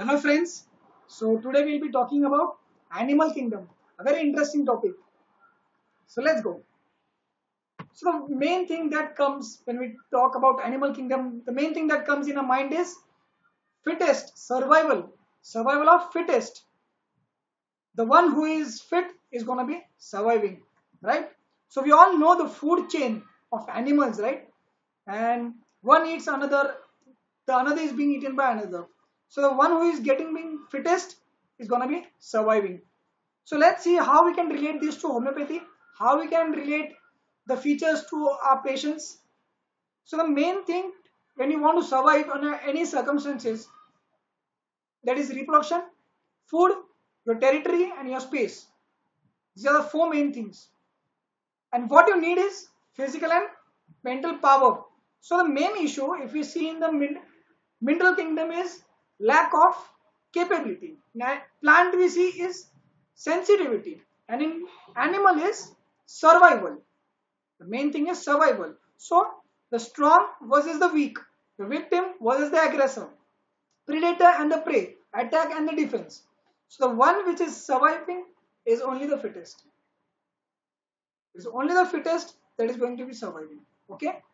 Hello friends. So today we'll be talking about animal kingdom, a very interesting topic. So let's go. So the main thing that comes when we talk about animal kingdom, the main thing that comes in our mind is fittest, survival of fittest. The one who is fit is going to be surviving, right? So we all know the food chain of animals, right? And one eats another, the another is being eaten by another. So the one who is getting being fittest is going to be surviving. So let's see how we can relate this to homeopathy, how we can relate the features to our patients. So the main thing when you want to survive under any circumstances, that is reproduction, food, your territory, and your space. These are the four main things. And what you need is physical and mental power. So the main issue, if we see in the mineral kingdom, is lack of capability. Plant we see is sensitivity, and in animal is survival. The main thing is survival. So the strong versus the weak, the victim versus the aggressor, predator and the prey, attack and the defense. So the one which is surviving is only the fittest. It's only the fittest that is going to be surviving. Okay.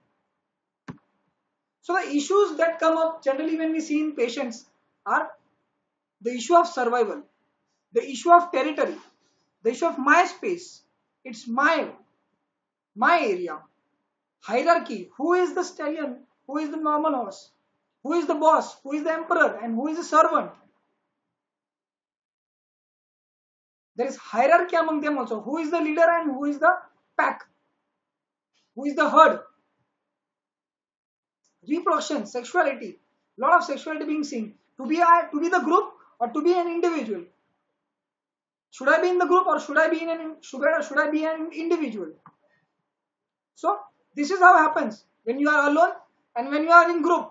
So the issues that come up generally when we see in patients are the issue of survival, the issue of territory, the issue of my space. It's my area. Hierarchy. Who is the stallion? Who is the normal horse? Who is the boss? Who is the emperor? And who is the servant? There is hierarchy among them also. Who is the leader and who is the pack? Who is the herd? Reproduction, sexuality, lot of sexuality being seen. To be the group or to be an individual. Should I be in the group or should I be an individual? So this is how it happens when you are alone and when you are in group.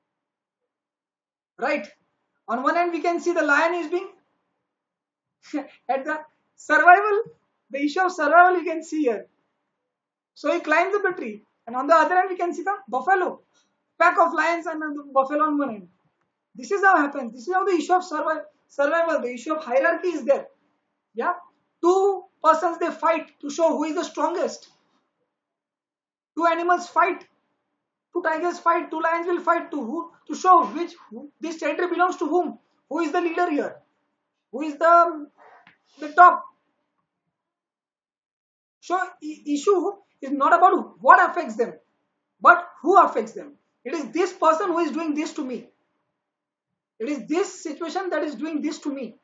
Right? On one end we can see the lion is being at the survival, the issue of survival you can see here. So he climbs up the tree, and on the other end we can see the buffalo, pack of lions and the buffalo on one end. This is how it happens. This is how the issue of survival, the issue of hierarchy is there. Yeah, two persons they fight to show who is the strongest. Two animals fight, two tigers fight, two lions will fight to show this territory belongs to whom. Who is the leader here? Who is the top? So issue is not about what affects them, but who affects them. It is this person who is doing this to me. It is this situation that is doing this to me.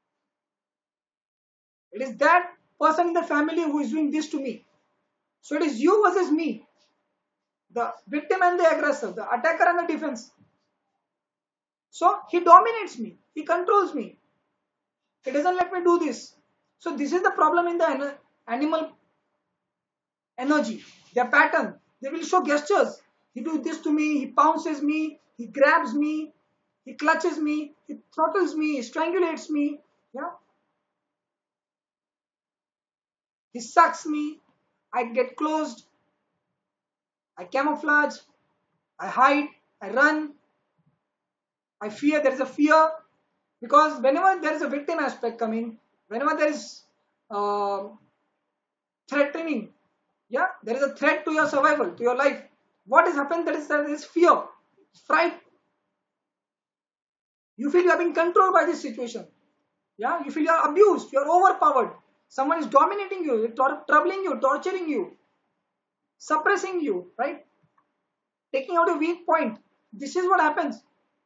It is that person in the family who is doing this to me. So it is you versus me, the victim and the aggressor, the attacker and the defense. So he dominates me, he controls me, he doesn't let me do this. So this is the problem in the animal energy, their pattern. They will show gestures. He do this to me, he pounces me, he grabs me, he clutches me, he throttles me, he strangulates me. Yeah, he sucks me. I get closed. I camouflage. I hide. I run. I fear. There is a fear because whenever there is a victim aspect coming, whenever there is uh, threatening, yeah, there is a threat to your survival, to your life. What is happening? There is fear, fright. You feel you are being controlled by this situation. Yeah, you feel you are abused. You are overpowered. Someone is dominating you, troubling you, torturing you, suppressing you, right? Taking out a weak point. This is what happens.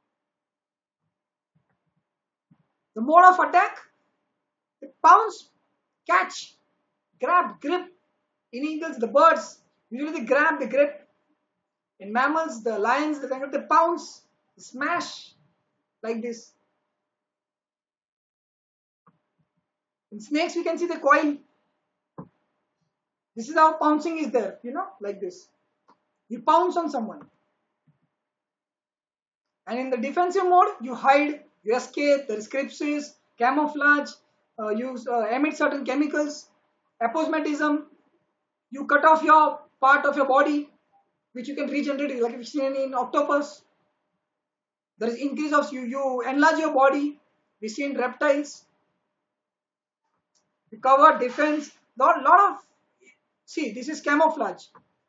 The mode of attack, pounce, catch, grab, grip. In eagles, the birds, usually they grab, they grip. In mammals, the lions, they kind of they pounce, they smash like this. In snakes, we can see the coil. This is how pouncing is there, like this. You pounce on someone. And in the defensive mode, you hide, you escape, there is crypsis, camouflage, you emit certain chemicals, aposematism, you cut off your part of your body, which you can regenerate, like we've seen in octopus. There is increase of you enlarge your body. We see in reptiles, cover, defense, lot of, see, this is camouflage.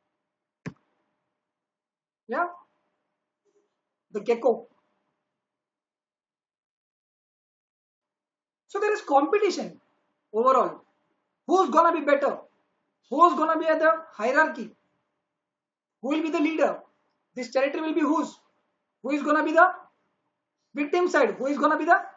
Yeah, the gecko. So there is competition overall. Who's gonna be better? Who's gonna be at the hierarchy? Who will be the leader? This territory will be whose? Who is gonna be the victim side? Who is gonna be the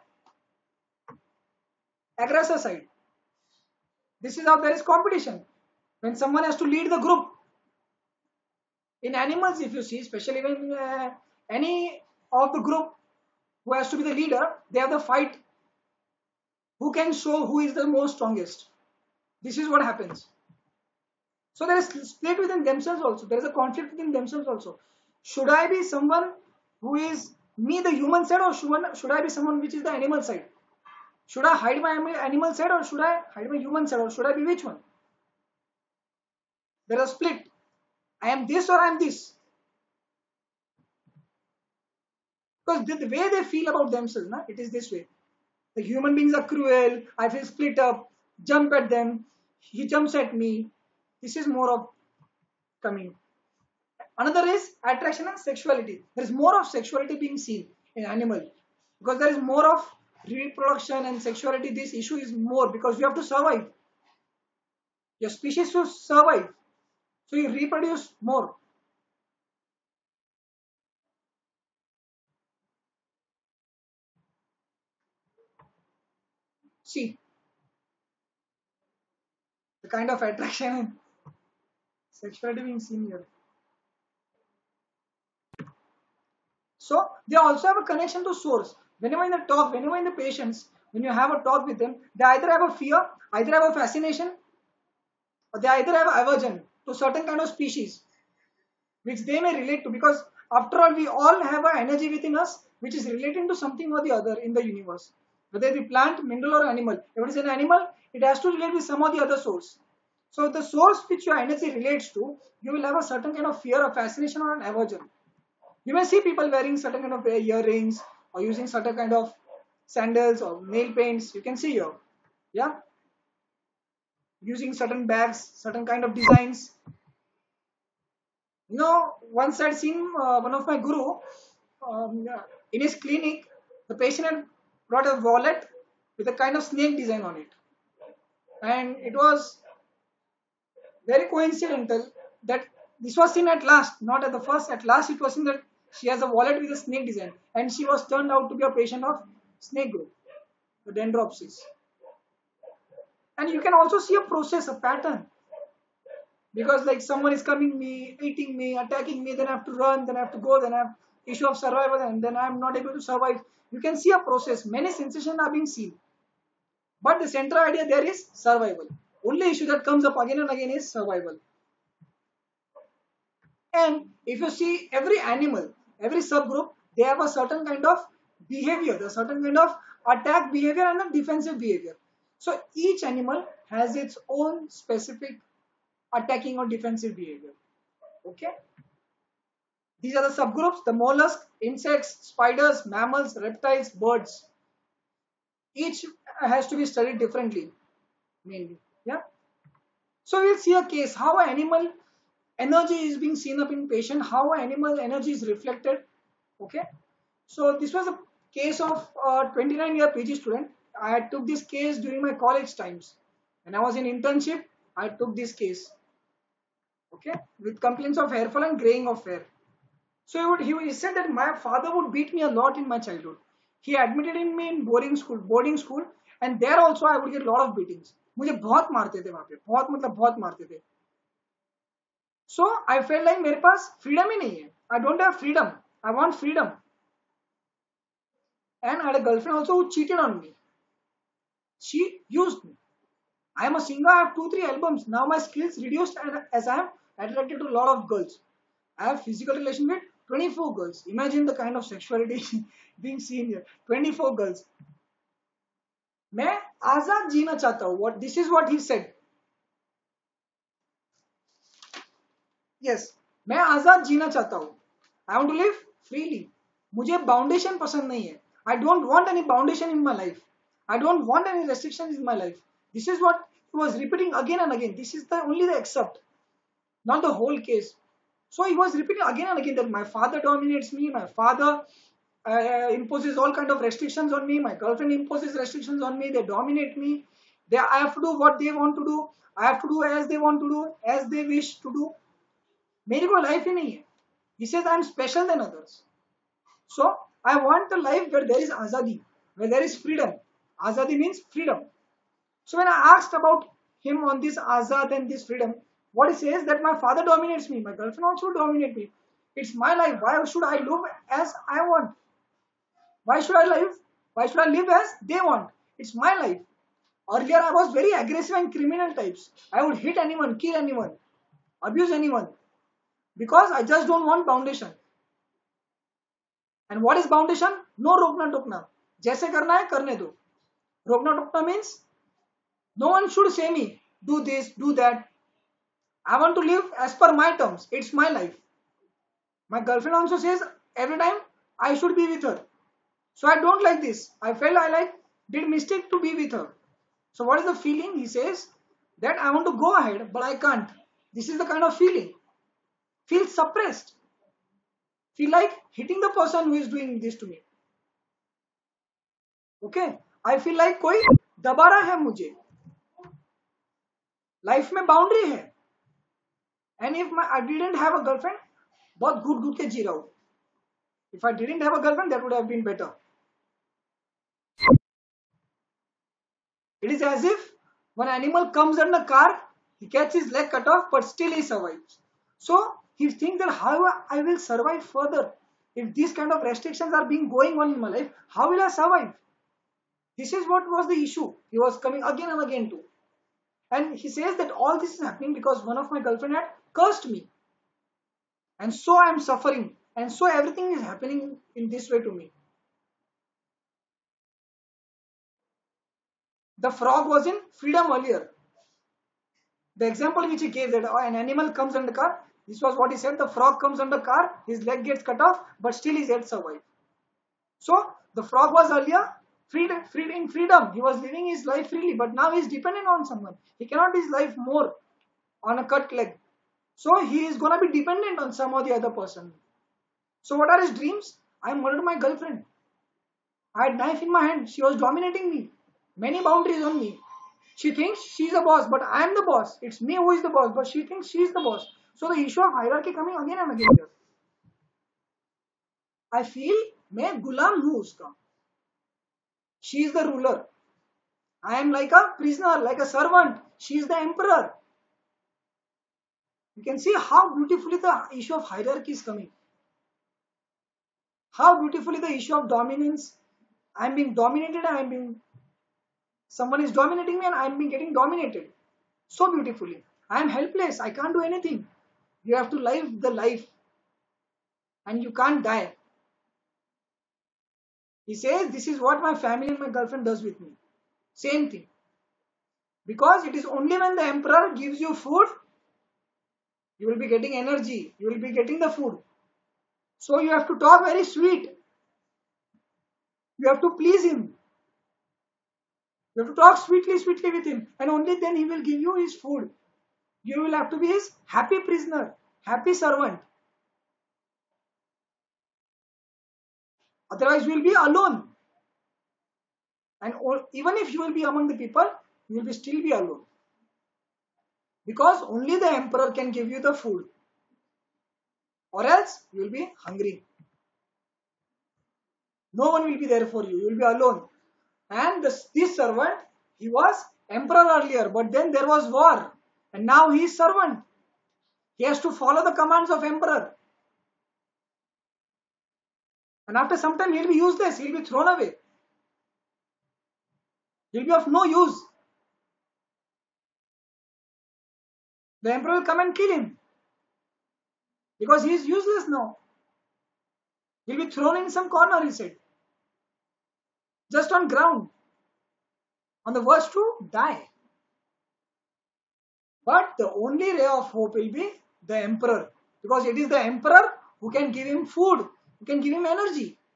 aggressor side? This is how there is competition. When someone has to lead the group. In animals, if you see, especially when any of the group who has to be the leader, they have the fight. Who can show who is the most strongest? This is what happens. So there is split within themselves also. There is a conflict within themselves also. Should I be someone who is me, the human side, or should I be someone which is the animal side? Should I hide my animal side, or should I hide my human side, or should I be which one? There is a split. I am this or I am this. Because the way they feel about themselves, it is this way. The human beings are cruel. I feel split up. Jump at them. He jumps at me. This is more of coming. Another is attraction and sexuality. There is more of sexuality being seen in animal because there is more of reproduction and sexuality. This issue is more because you have to survive. Your species to survive, so you reproduce more. See the kind of attraction and sexuality being seen here. So they also have a connection to source. Whenever in the talk, whenever in the patients, when you have a talk with them, they either have a fear, either have a fascination, or they either have aversion to certain kind of species, which they may relate to. Because after all, we all have an energy within us, which is relating to something or the other in the universe. Whether it be plant, mineral, or animal. If it is an animal, it has to relate with some or the other source. So the source which your energy relates to, you will have a certain kind of fear or fascination or an aversion. You may see people wearing certain kind of earrings or using certain kind of sandals or nail paints. You can see here, yeah, using certain bags, certain kind of designs. Once I'd seen one of my guru in his clinic. The patient had brought a wallet with a kind of snake design on it, and it was very coincidental that this was seen at last, not at the first. At last, it was seen that she has a wallet with a snake design, and she was turned out to be a patient of snake group, the Dendropsis. And you can also see a process, a pattern, because like someone is coming me, eating me, attacking me, then I have to run, then I have to go, then I have issue of survival, and then I am not able to survive. You can see a process. Many sensations are being seen, but the central idea there is survival. Only issue that comes up again and again is survival. And if you see every animal, every subgroup, they have a certain kind of behavior, a certain kind of attack behavior and a defensive behavior. So each animal has its own specific attacking or defensive behavior. Okay. These are the subgroups: the mollusks, insects, spiders, mammals, reptiles, birds. Each has to be studied differently, mainly. Yeah. So we'll see a case how an animal energy is being seen up in patient, how animal energy is reflected. Okay. So this was a case of a 29-year PG student. I took this case during my college times. When I was in internship, I took this case. Okay, with complaints of hair fall and graying of hair. So he said that my father would beat me a lot in my childhood. He admitted in me in boarding school, and there also I would get a lot of beatings. मुझे बहुत मारते थे वहाँ पे, बहुत मतलब बहुत मारते थे. So I felt like मेरे पास freedom ही नहीं है. I don't have freedom. I want freedom. And I had a girlfriend also who cheated on me. She used me. I am a singer. I have 2-3 albums. Now my skills reduced, and as I am attracted to a lot of girls. I have physical relation with 24 girls. Imagine the kind of sexuality being seen here. 24 girls. मैं आजाद जीना चाहता हूँ. What this is what he said. Yes, मैं आजाद जीना चाहता हूँ. I want to live freely. मुझे बाउंडेशन पसंद नहीं है. I don't want any foundation in my life. I don't want any restrictions in my life. This is what he was repeating again and again. This is the only the except, not the whole case. So he was repeating again and again that my father dominates me, my father imposes all kind of restrictions on me, my girlfriend imposes restrictions on me, they dominate me. I have to do what they want to do. I have to do as they want to do, as they wish to do. मेरी कोई life ही नहीं है. He says I am special than others. So I want the life where there is azadi, where there is freedom. Azadi means freedom. So when I asked about him on this azad and this freedom, what he says that my father dominates me, my girlfriend also dominate me. It's my life. Why should I live as I want? Why should I live? Why should I live as they want? It's my life. Earlier I was very aggressive and criminal types. I would hit anyone, kill anyone, abuse anyone, because I just don't want foundation. And what is foundation? No रोकना टोकना. जैसे करना है करने दो. रोकना टोकना means no one should say me do this, do that. I want to live as per my terms. It's my life. My girlfriend also says every time I should be with her. So I don't like this. I felt I did mistake to be with her. So what is the feeling? He says that I want to go ahead, but I can't. This is the kind of feeling. Feel suppressed. Feel like hitting the person who is doing this to me. Okay? I feel like कोई दबा रहा है मुझे. Life में boundary है. And if I didn't have a girlfriend, बहुत घुट घुट के जी रहा हूं. If I didn't have a girlfriend, that would have been better. It is as if one animal comes under a car, he gets his leg cut off, but still he survives. So he thinks that how I will survive further. If these kind of restrictions are being going on in my life, how will I survive? This is what was the issue. He was coming again and again to. And he says that all this is happening because one of my girlfriend had cursed me. And so I am suffering. And so everything is happening in this way to me. The frog was in freedom earlier. The example which he gave that an animal comes under car, this was what he said. The frog comes under car, his leg gets cut off, but still his head survives. So the frog was earlier in freedom. He was living his life freely, but now he is dependent on someone. He cannot live his life more on a cut leg. So he is going to be dependent on some or the other person. So what are his dreams? I murdered my girlfriend. I had knife in my hand. She was dominating me. Many boundaries on me. She thinks she's the boss, but I am the boss. It's me who is the boss, but she thinks she is the boss. So the issue of hierarchy coming again and again here. I feel मैं गुलाम हूँ उसका. She is the ruler. I am like a prisoner, like a servant. She is the emperor. You can see how beautifully the issue of hierarchy is coming. How beautifully the issue of dominance. I am being dominated and someone is dominating me and I am being getting dominated. So beautifully. I am helpless. I can't do anything. You have to live the life. And you can't die. He says, this is what my family and my girlfriend does with me. Same thing. Because it is only when the emperor gives you food, you will be getting energy. You will be getting the food. So you have to talk very sweet. You have to please him. You have to talk sweetly with him. And only then he will give you his food. You will have to be his happy prisoner, happy servant. Otherwise, you will be alone. And even if you will be among the people, you will still be alone. Because only the emperor can give you the food. Or else, you will be hungry. No one will be there for you. You will be alone. And this servant, he was emperor earlier. But then there was war. And now he is servant. He has to follow the commands of emperor. And after some time, he will be useless. He will be thrown away. He will be of no use. The emperor will come and kill him. Because he is useless now. He will be thrown in some corner, he said. Just on ground. On the verge to die. But the only ray of hope will be the emperor. Because it is the emperor who can give him food. Who can give him energy.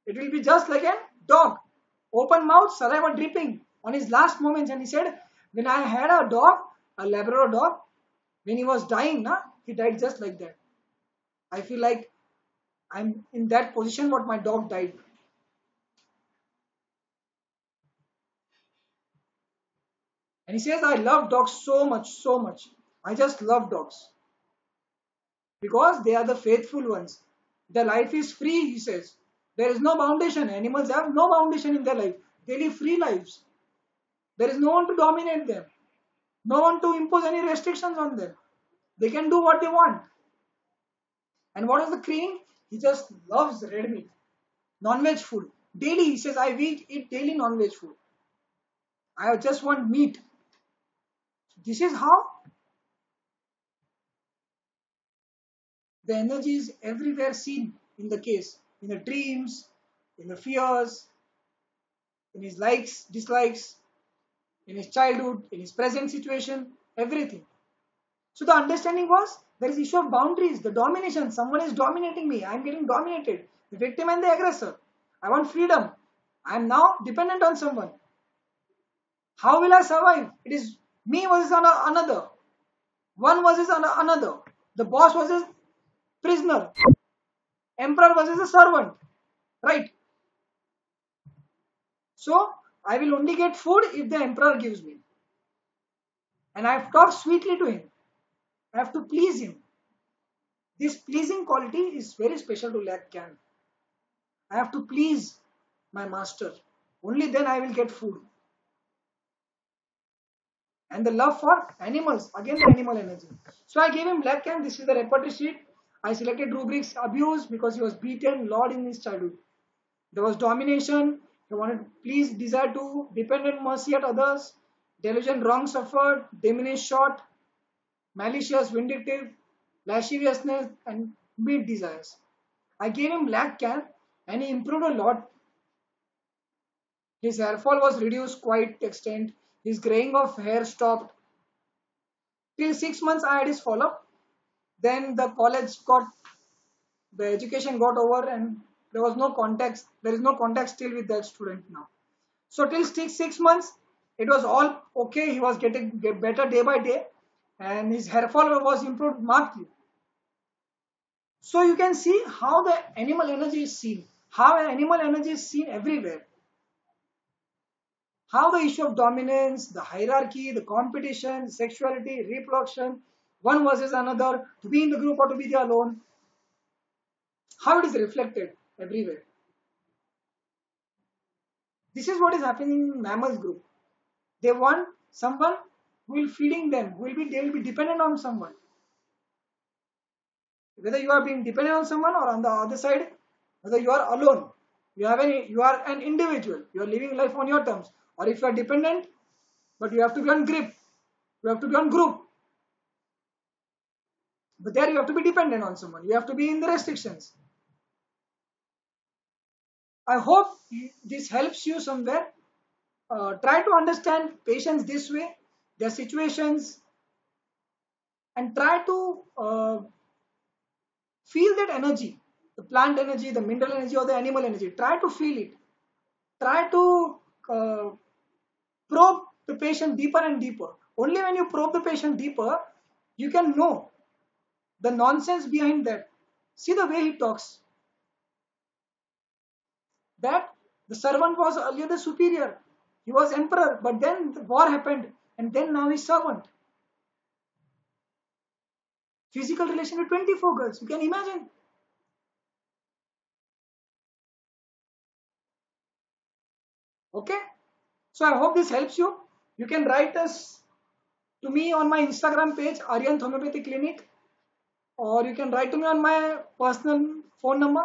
It will be just like a dog. Open mouth, saliva dripping on his last moments. And he said, when I had a dog, a Labrador dog, when he was dying, he died just like that. I feel like I'm in that position what my dog died. And he says, I love dogs so much, so much. I just love dogs. Because they are the faithful ones. Their life is free, he says. There is no foundation. Animals have no foundation in their life. They live free lives. There is no one to dominate them. No one to impose any restrictions on them. They can do what they want. And what is the cream? He just loves red meat. Non-veg food. Daily, he says, I eat daily non-veg food. I just want meat. This is how the energy is everywhere seen in the case. In the dreams, in the fears, in his likes, dislikes, in his childhood, in his present situation, everything. So the understanding was there is issue of boundaries, the domination. Someone is dominating me. I am getting dominated. The victim and the aggressor. I want freedom. I am now dependent on someone. How will I survive? It is me versus another. One versus another. The boss versus prisoner. Emperor versus a servant. Right? So I will only get food if the emperor gives me. And I have talked sweetly to him. I have to please him. This pleasing quality is very special to Lacan. I have to please my master. Only then I will get food. And the love for animals, again the animal energy. So I gave him Lacan. This is the repertory sheet. I selected rubrics abuse because he was beaten, Lord in his childhood. There was domination. He wanted please, desire to, dependent mercy at others, delusion, wrong suffered, diminished short, malicious, vindictive, lasciviousness, and meat desires. I gave him Lacan and he improved a lot. His hair fall was reduced quite extent. His graying of hair stopped. Till 6 months I had his follow-up. Then the education got over and there was no contact. There is no contact still with that student now. So till 6 months, it was all okay. He was getting better day by day and his hair fall was improved markedly. So you can see how the animal energy is seen. How animal energy is seen everywhere. How the issue of dominance, the hierarchy, the competition, sexuality, reproduction, one versus another, to be in the group or to be there alone, how it is reflected everywhere. This is what is happening in mammals group. They want someone who will feeding them, they will be dependent on someone. Whether you are being dependent on someone or on the other side, whether you are alone, you are an individual, you are living life on your terms. Or if you are dependent, but you have to be on grip, you have to be on group. But there you have to be dependent on someone. You have to be in the restrictions. I hope this helps you somewhere. Try to understand patients this way, their situations, and try to feel that energy, the plant energy, the mineral energy, or the animal energy. Try to feel it. Try to probe the patient deeper and deeper. Only when you probe the patient deeper, you can know the nonsense behind that. See the way he talks. That the servant was earlier the superior. He was emperor, but then the war happened, and then now he's servant. Physical relation with 24 girls. You can imagine. Okay? So I hope this helps you. You can write us to me on my Instagram page, Aryan Homeopathy Clinic, or you can write to me on my personal phone number.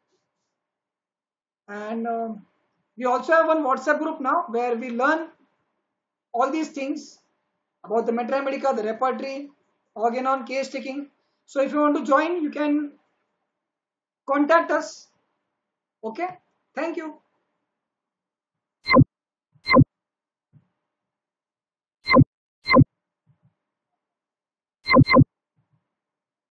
And we also have one WhatsApp group now where we learn all these things about the Metra Medica, the repertory, organon, case taking. So if you want to join, you can contact us. Okay? Thank you.